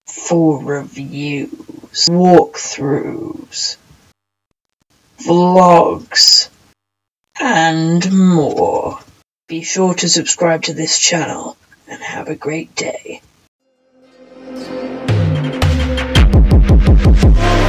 full reviews, walkthroughs, vlogs, and more. Be sure to subscribe to this channel and have a great day.